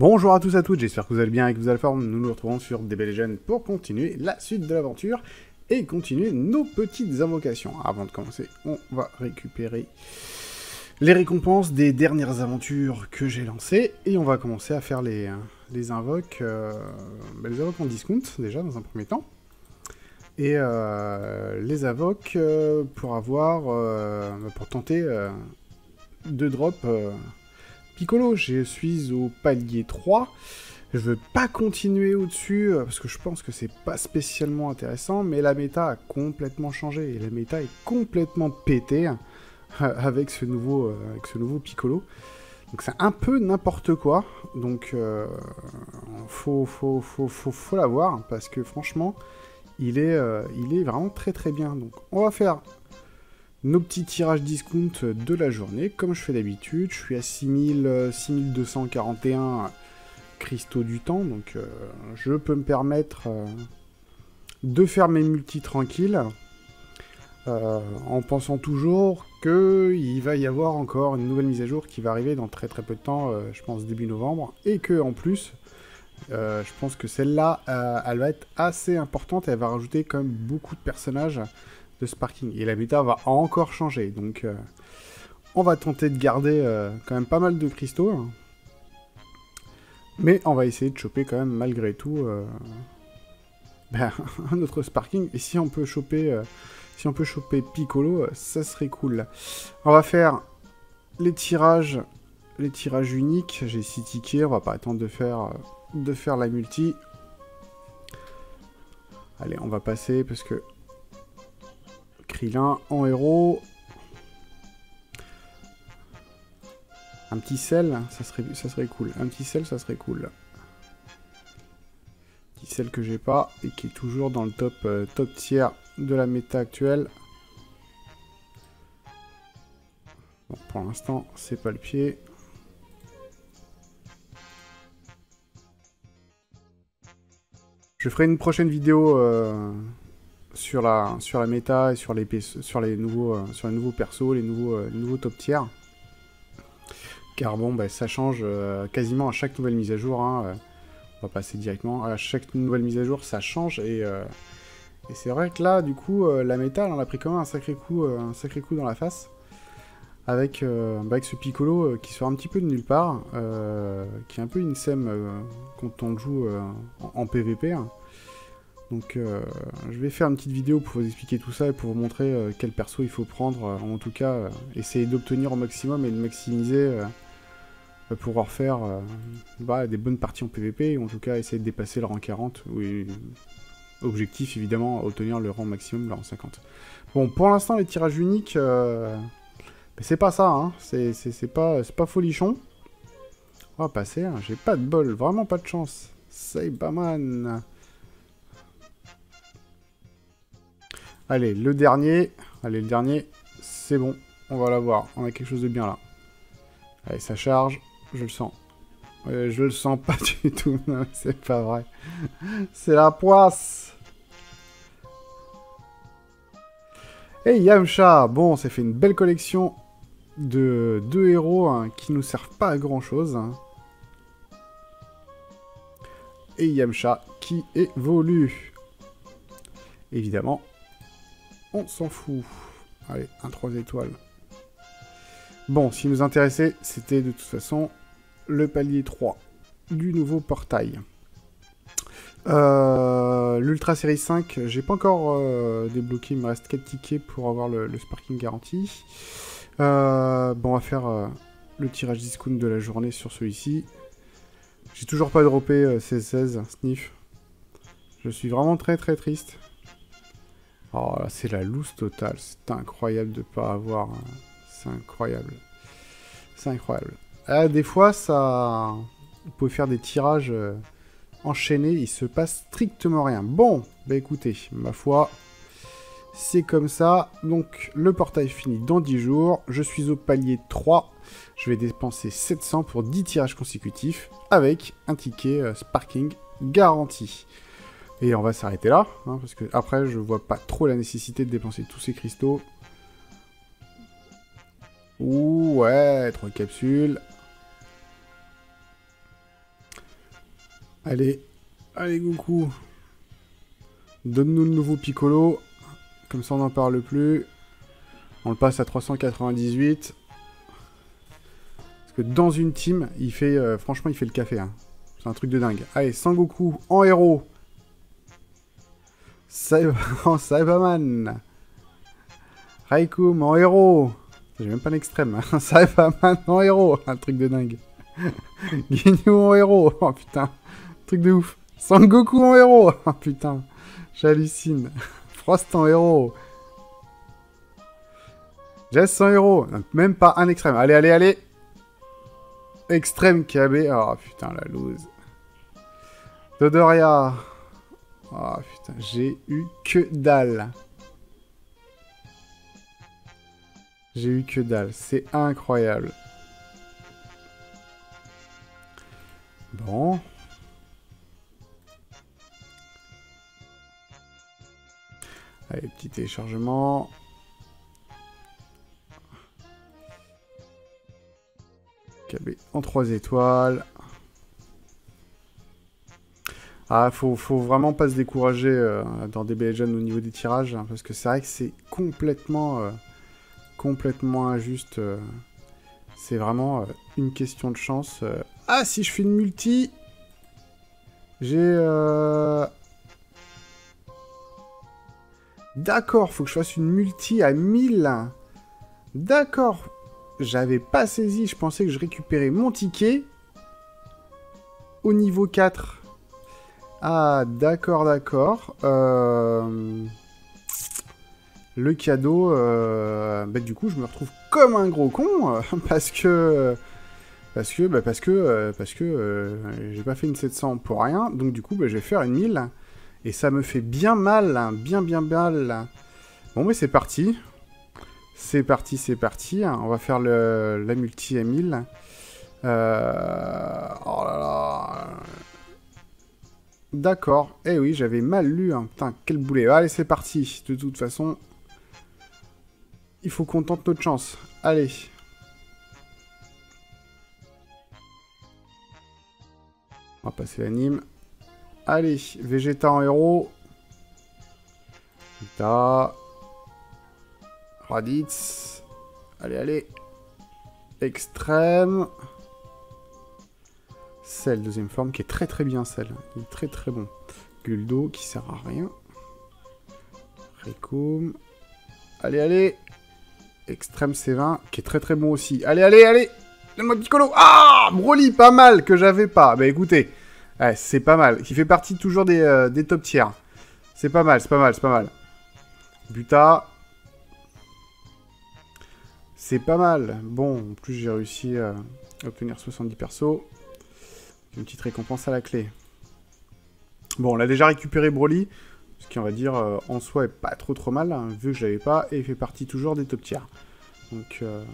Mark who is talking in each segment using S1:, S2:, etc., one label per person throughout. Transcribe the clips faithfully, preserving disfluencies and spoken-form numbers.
S1: Bonjour à tous et à toutes, j'espère que vous allez bien et que vous allez forme. Nous nous retrouvons sur D B Legends pour continuer la suite de l'aventure et continuer nos petites invocations. Avant de commencer, on va récupérer les récompenses des dernières aventures que j'ai lancées et on va commencer à faire les, les invoques, euh, bah les invoques en discount déjà dans un premier temps. Et euh, les invoques euh, pour avoir, euh, pour tenter euh, de drop euh, Piccolo. Je suis au palier trois. Je veux pas continuer au-dessus, parce que je pense que c'est pas spécialement intéressant, mais la méta a complètement changé, et la méta est complètement pétée avec ce nouveau, euh, avec ce nouveau Piccolo. Donc c'est un peu n'importe quoi, donc euh, faut, faut, faut, faut, faut l'avoir, parce que franchement, il est, euh, il est vraiment très très bien. Donc on va faire nos petits tirages discount de la journée, comme je fais d'habitude. Je suis à six mille deux cent quarante et un cristaux du temps, donc euh, je peux me permettre euh, de faire mes multis tranquilles, euh, en pensant toujours qu'il va y avoir encore une nouvelle mise à jour qui va arriver dans très très peu de temps, euh, je pense début novembre, et que en plus, euh, je pense que celle-là, euh, elle va être assez importante, et elle va rajouter quand même beaucoup de personnages de Sparking, et la méta va encore changer, donc euh, on va tenter de garder euh, quand même pas mal de cristaux, hein. Mais on va essayer de choper quand même malgré tout euh, ben, un autre Sparking, et si on peut choper euh, si on peut choper Piccolo, ça serait cool. On va faire les tirages les tirages uniques. J'ai six tickets, on va pas attendre de faire de faire la multi. Allez, on va passer parce que Krillin en héros. Un petit sel, ça serait, ça serait cool. Un petit sel, ça serait cool. Petit sel que j'ai pas et qui est toujours dans le top, euh, top tiers de la méta actuelle. Bon, pour l'instant, c'est pas le pied. Je ferai une prochaine vidéo euh, sur la sur la méta et sur les sur les nouveaux euh, sur les nouveaux persos, les nouveaux euh, les nouveaux top tiers. Car bon, bah, ça change euh, quasiment à chaque nouvelle mise à jour, hein, euh, on va passer directement. À chaque nouvelle mise à jour, ça change. Et, euh, et c'est vrai que là, du coup, euh, la méta, elle en a pris quand même un sacré coup, euh, un sacré coup dans la face. Avec, euh, bah, avec ce Piccolo euh, qui sort un petit peu de nulle part. Euh, qui est un peu une sème euh, quand on le joue euh, en, en P V P. Hein. Donc euh, je vais faire une petite vidéo pour vous expliquer tout ça et pour vous montrer euh, quel perso il faut prendre. Euh, en tout cas, euh, essayer d'obtenir au maximum et de maximiser... Euh, pouvoir faire euh, bah, des bonnes parties en P V P, ou en tout cas essayer de dépasser le rang quarante, oui, objectif évidemment, obtenir le rang maximum, le rang cinquante. Bon, pour l'instant les tirages uniques, euh, bah, c'est pas ça, hein. c'est pas, pas folichon. On va passer, hein. J'ai pas de bol, vraiment pas de chance. Saibaman. Allez, le dernier, allez le dernier, c'est bon, on va l'avoir, on a quelque chose de bien là. Allez, ça charge. Je le sens. Euh, je le sens pas du tout. Non, c'est pas vrai. C'est la poisse. Et hey, Yamcha. Bon, ça fait une belle collection de deux héros hein, qui nous servent pas à grand chose. Hein. Et Yamcha qui évolue. Évidemment, on s'en fout. Allez, un trois étoiles. Bon, ce qui nous intéressait, c'était de toute façon le palier trois du nouveau portail. Euh, L'Ultra Série cinq, j'ai pas encore euh, débloqué, il me reste quatre tickets pour avoir le, le Sparking garanti. Euh, bon, on va faire euh, le tirage discount de la journée sur celui-ci. J'ai toujours pas droppé euh, seize seize, sniff. Je suis vraiment très très triste. Oh là, c'est la loose totale, c'est incroyable de pas avoir... Euh, c'est incroyable. C'est incroyable. Ah, des fois, ça... Vous pouvez faire des tirages euh, enchaînés, il se passe strictement rien. Bon, bah écoutez, ma foi, c'est comme ça. Donc, le portail finit dans dix jours. Je suis au palier trois. Je vais dépenser sept cents pour dix tirages consécutifs avec un ticket euh, Sparking garanti. Et on va s'arrêter là, hein, parce que après, je vois pas trop la nécessité de dépenser tous ces cristaux. Ouh, ouais, trois capsules. Allez, allez Goku. Donne-nous le nouveau Piccolo. Comme ça on n'en parle plus. On le passe à trois cent quatre-vingt-dix-huit. Parce que dans une team, il fait... Euh, franchement, il fait le café. Hein. C'est un truc de dingue. Allez, Sangoku en héros. En Saibaman. Raikou en héros. J'ai même pas l'extrême. Saibaman en héros. Un truc de dingue. Ginyu en héros. Oh putain. Truc de ouf. Sangoku en héros. Oh putain. J'hallucine. Frost en héros. Jess en héros. Même pas un extrême. Allez, allez, allez. Extrême K B. Oh putain, la loose. Dodoria. Oh putain, j'ai eu que dalle. J'ai eu que dalle. C'est incroyable. Bon. Allez, petit téléchargement. K B en trois étoiles. Ah, faut, faut vraiment pas se décourager euh, dans D B Legends au niveau des tirages, hein, parce que c'est vrai que c'est complètement, euh, complètement injuste. Euh, c'est vraiment euh, une question de chance. Euh. Ah, si je fais une multi, j'ai... Euh... D'accord, faut que je fasse une multi à mille. D'accord. J'avais pas saisi, je pensais que je récupérais mon ticket au niveau quatre. Ah, d'accord, d'accord. Euh... Le cadeau, euh... bah, du coup, je me retrouve comme un gros con, euh, parce que... Parce que, bah, parce que, euh, parce que euh, j'ai pas fait une sept cents pour rien, donc du coup, bah, je vais faire une mille. Et ça me fait bien mal, hein, bien, bien mal. Bon, mais c'est parti. C'est parti, c'est parti. On va faire le, la multi à mille. Euh... Oh là là... D'accord. Eh oui, j'avais mal lu. Hein. Putain, quel boulet. Allez, c'est parti. De toute façon, il faut qu'on tente notre chance. Allez. On va passer l'anime. Allez, Vegeta en héros. Vegeta. Raditz. Allez, allez. Extrême. Cell, deuxième forme, qui est très très bien, Cell. Il est très très bon. Guldo, qui sert à rien. Raikou. Allez, allez. Extrême C vingt, qui est très très bon aussi. Allez, allez, allez. Donne-moi Piccolo. Ah, Broly, pas mal, que j'avais pas. Bah écoutez, ouais, c'est pas mal. Qui fait partie toujours des, euh, des top tiers. C'est pas mal, c'est pas mal, c'est pas mal. Buta. C'est pas mal. Bon, en plus j'ai réussi à obtenir soixante-dix persos. Une petite récompense à la clé. Bon, on a déjà récupéré Broly, ce qui, on va dire, euh, en soi, est pas trop trop mal, hein, vu que je l'avais pas, et il fait partie toujours des top tiers. Donc, euh,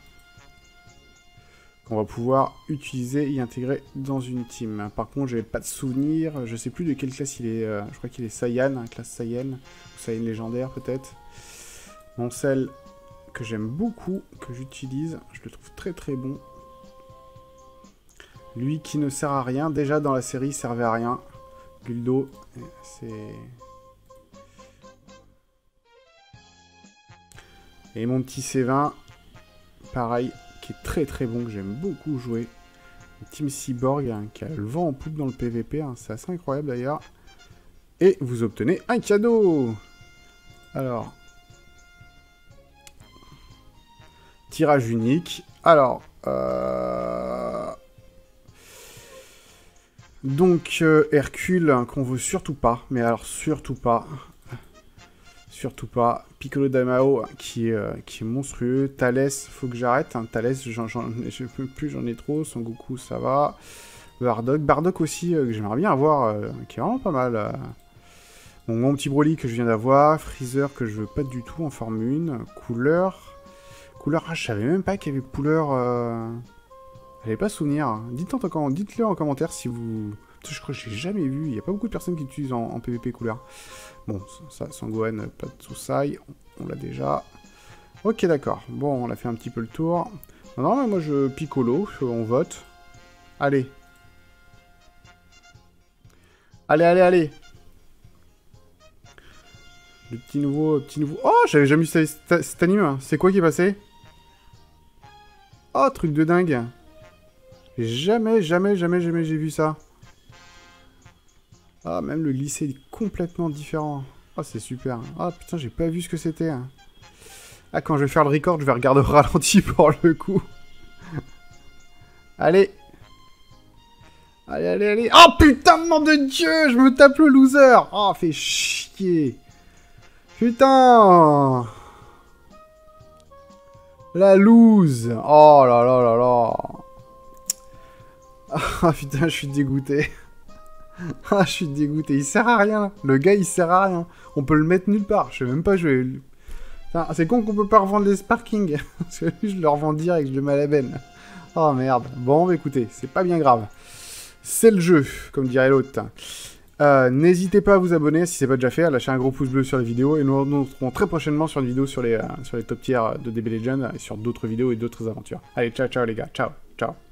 S1: qu'on va pouvoir utiliser et intégrer dans une team. Par contre, j'avais pas de souvenir, je sais plus de quelle classe il est, euh, je crois qu'il est Saiyan, hein, classe Saiyan, ou Saiyan légendaire peut-être. Mon Cell, que j'aime beaucoup, que j'utilise, je le trouve très très bon. Lui qui ne sert à rien, déjà dans la série il servait à rien. Guldo, c'est... Et mon petit C vingt, pareil, qui est très très bon, que j'aime beaucoup jouer. Team Cyborg, hein, qui a le vent en poupe dans le P V P, hein, c'est assez incroyable d'ailleurs. Et vous obtenez un cadeau. Alors... Tirage unique. Alors... Euh... Donc, euh, Hercule, hein, qu'on veut surtout pas. Mais alors, surtout pas. Surtout pas. Piccolo Damao, qui est, euh, qui est monstrueux. Thalès, faut que j'arrête. Hein. Thalès, j'en peux plus, j'en ai trop. Son Goku, ça va. Bardock. Bardock aussi, euh, que j'aimerais bien avoir. Euh, qui est vraiment pas mal. Euh. Bon, mon petit Broly que je viens d'avoir. Freezer, que je veux pas du tout en forme un. Couleur. Couleur, ah, je savais même pas qu'il y avait couleur... Euh... J'avais pas souvenir. Dites-le en, dites en commentaire si vous... Je crois que j'ai jamais vu. Il n'y a pas beaucoup de personnes qui utilisent en, en P V P couleur. Bon, ça, Sangohan, pas de Susai. On, on l'a déjà. Ok, d'accord. Bon, on a fait un petit peu le tour. Non, non, mais moi, je Piccolo. On vote. Allez. Allez, allez, allez. Le petit nouveau, petit nouveau... Oh, j'avais jamais vu cet, cet anime. Hein. C'est quoi qui est passé? Oh, truc de dingue. Jamais, jamais, jamais, jamais j'ai vu ça. Ah, même le lycée est complètement différent. Ah, c'est super. Ah, putain, j'ai pas vu ce que c'était. Hein. Ah, quand je vais faire le record, je vais regarder au ralenti pour le coup. Allez. Allez, allez, allez. Oh, putain de nom de Dieu, je me tape le loser. Oh, fait chier. Putain. La lose. Oh là là là là. Ah, putain, je suis dégoûté. Ah, je suis dégoûté. Il sert à rien. Le gars, il sert à rien. On peut le mettre nulle part. Je sais même pas jouer. C'est con qu'on peut pas revendre les Sparking. Parce que lui, je le revends direct. Je le mets à la benne. Oh merde. Bon, bah, écoutez, c'est pas bien grave. C'est le jeu, comme dirait l'autre. Euh, N'hésitez pas à vous abonner si c'est pas déjà fait, à lâcher un gros pouce bleu sur les vidéos. Et nous nous retrouvons très prochainement sur une vidéo sur les, euh, sur les top tiers de D B Legends et sur d'autres vidéos et d'autres aventures. Allez, ciao, ciao les gars. Ciao, ciao.